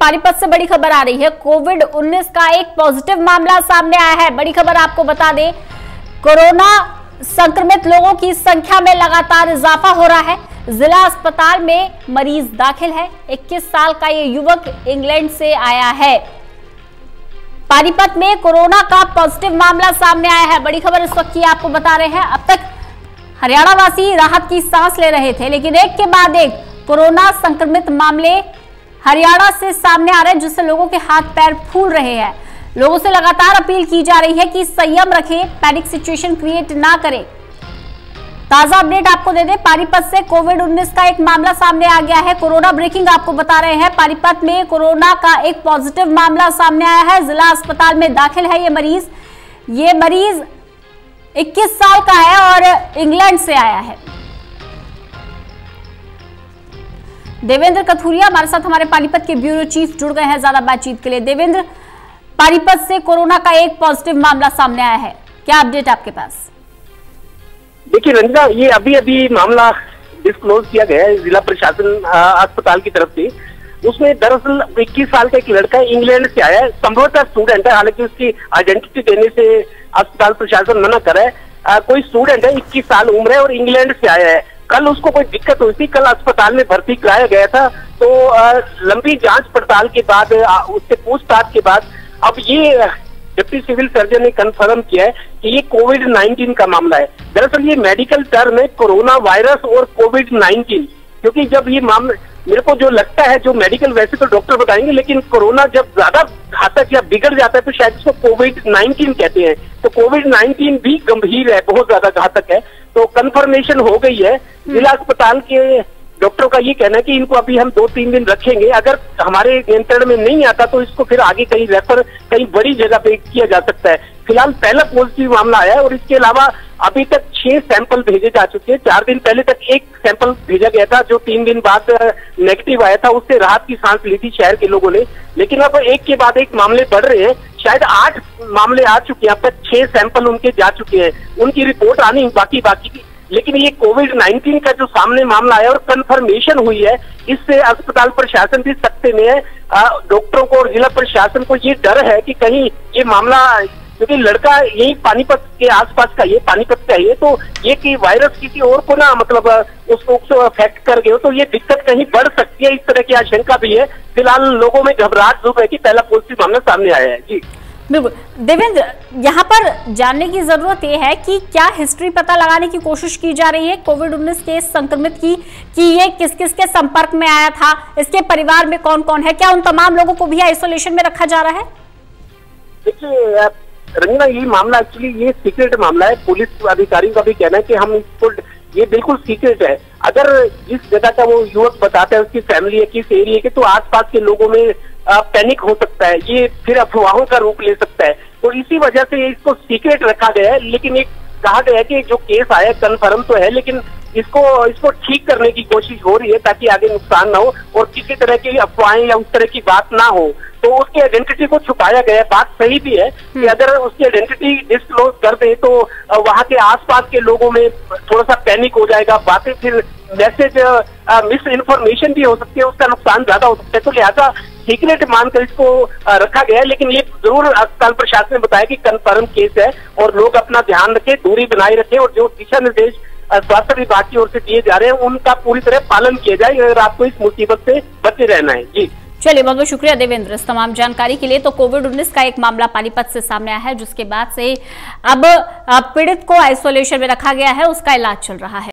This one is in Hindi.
पानीपत से बड़ी खबर आ रही है। कोविड-19 का एक पॉजिटिव मामला सामने आया है। बड़ी खबर आपको बता दें, कोरोना संक्रमित लोगों की संख्या में लगातार इजाफा हो रहा है। जिला अस्पताल में मरीज दाखिल है। 21 साल का ये युवक इंग्लैंड से आया है। पानीपत में कोरोना का पॉजिटिव मामला सामने आया है। बड़ी खबर इस वक्त की आपको बता रहे हैं। अब तक हरियाणा वासी राहत की सांस ले रहे थे, लेकिन एक के बाद एक कोरोना संक्रमित मामले हरियाणा से सामने आ रहे हैं, जिससे लोगों के हाथ पैर फूल रहे हैं। लोगों से लगातार अपील की जा रही है कि संयम रखें, पैनिक सिचुएशन क्रिएट ना करें। ताजा अपडेट आपको दे दें, पानीपत से कोविड-19 का एक मामला सामने आ गया है। कोरोना ब्रेकिंग आपको बता रहे हैं। पानीपत में कोरोना का एक पॉजिटिव मामला सामने आया है। जिला अस्पताल में दाखिल है ये मरीज 21 साल का है और इंग्लैंड से आया है। देवेंद्र कथुरिया हमारे साथ, हमारे पानीपत के ब्यूरो चीफ जुड़ गए हैं ज्यादा बातचीत के लिए। देवेंद्र, पानीपत से कोरोना का एक पॉजिटिव मामला सामने आया है, क्या अपडेट आपके पास? देखिए रंजना, ये अभी मामला डिस्क्लोज किया गया है जिला प्रशासन अस्पताल की तरफ से। उसमें दरअसल 21 साल का एक लड़का इंग्लैंड से आया है, संभवतः स्टूडेंट है। हालांकि उसकी आइडेंटिटी देने से अस्पताल प्रशासन मना कर रहा है। कोई स्टूडेंट है, 21 साल उम्र है और इंग्लैंड से आया है। कल उसको कोई दिक्कत हुई थी, कल अस्पताल में भर्ती कराया गया था। तो लंबी जांच पड़ताल के बाद, उससे पूछताछ के बाद अब ये डिप्टी सिविल सर्जन ने कंफर्म किया है कि ये कोविड-19 का मामला है। दरअसल ये मेडिकल टर्म है, कोरोना वायरस और कोविड-19। क्योंकि जब ये मामला, मेरे को जो लगता है, जो मेडिकल वैसे तो डॉक्टर बताएंगे, लेकिन कोरोना जब ज्यादा घातक या बिगड़ जाता है तो शायद इसको कोविड-19 कहते हैं। तो कोविड-19 भी गंभीर है, बहुत ज्यादा घातक है। तो कंफर्मेशन हो गई है। जिला अस्पताल के डॉक्टरों का ये कहना है कि इनको अभी हम 2-3 दिन रखेंगे। अगर हमारे नियंत्रण में नहीं आता तो इसको फिर आगे कहीं रेफर, कहीं बड़ी जगह पे किया जा सकता है। फिलहाल पहला पॉजिटिव मामला आया है और इसके अलावा अभी तक 6 सैंपल भेजे जा चुके हैं। 4 दिन पहले तक एक सैंपल भेजा गया था, जो 3 दिन बाद नेगेटिव आया था। उससे राहत की सांस ली थी शहर के लोगों ने। लेकिन अब एक के बाद एक मामले बढ़ रहे हैं। शायद 8 मामले आ चुके हैं, अब तक 6 सैंपल उनके जा चुके हैं। उनकी रिपोर्ट आनी बाकी की। लेकिन ये कोविड-19 का जो सामने मामला आया और कंफर्मेशन हुई है, इससे अस्पताल प्रशासन भी सख्ते में है। डॉक्टरों को और जिला प्रशासन को ये डर है कि कहीं ये मामला, क्योंकि लड़का यही पानीपत के आसपास का, ये पानीपत का है, तो ये कि वायरस किसी और को ना, मतलब उसको अफेक्ट कर गए हो तो ये दिक्कत कहीं बढ़ सकती है, इस तरह की आशंका भी है। फिलहाल लोगों में घबराहट जो है कि पहला पॉजिटिव मामला सामने आया है। जी बिल्कुल देवेंद्र, यहाँ पर जानने की जरूरत यह है कि क्या हिस्ट्री पता लगाने की कोशिश की जा रही है कोविड-19 के संक्रमित की, कि ये किस किस के संपर्क में आया था, इसके परिवार में कौन कौन है, क्या उन तमाम लोगों को भी आइसोलेशन में रखा जा रहा है? देखिए रंजना, ये मामला एक्चुअली ये सीक्रेट मामला है। पुलिस अधिकारियों का भी कहना है कि हम इसको, ये बिल्कुल सीक्रेट है। अगर जिस जगह का वो युवक बताता है उसकी फैमिली है, किस एरिया के, तो आसपास के लोगों में पैनिक हो सकता है, ये फिर अफवाहों का रूप ले सकता है। तो इसी वजह से इसको सीक्रेट रखा गया है। लेकिन एक कहा गया है कि जो केस आया कंफर्म तो है, लेकिन इसको ठीक करने की कोशिश हो रही है ताकि आगे नुकसान ना हो और किसी तरह की अफवाहें या उस तरह की बात ना हो। तो उसकी आइडेंटिटी को छुपाया गया है। बात सही भी है कि अगर उसकी आइडेंटिटी डिस्क्लोज कर दे तो वहां के आसपास के लोगों में थोड़ा सा पैनिक हो जाएगा, बातें फिर मैसेज मिस इन्फॉर्मेशन भी हो सकती है, उसका नुकसान ज्यादा हो सकता है। तो लिहाजा सीक्रेट मानकर इसको रखा गया है। लेकिन ये जरूर अस्पताल प्रशासन ने बताया कि कंफर्म केस है और लोग अपना ध्यान रखें, दूरी बनाए रखें और जो दिशा निर्देश स्वास्थ्य विभाग की ओर से दिए जा रहे हैं उनका पूरी तरह पालन किया जाए अगर आपको इस मुसीबत से बचे रहना है। जी चलिए, बहुत बहुत शुक्रिया देवेंद्र इस तमाम जानकारी के लिए। तो कोविड-19 का एक मामला पानीपत से सामने आया है, जिसके बाद से अब पीड़ित को आइसोलेशन में रखा गया है, उसका इलाज चल रहा है।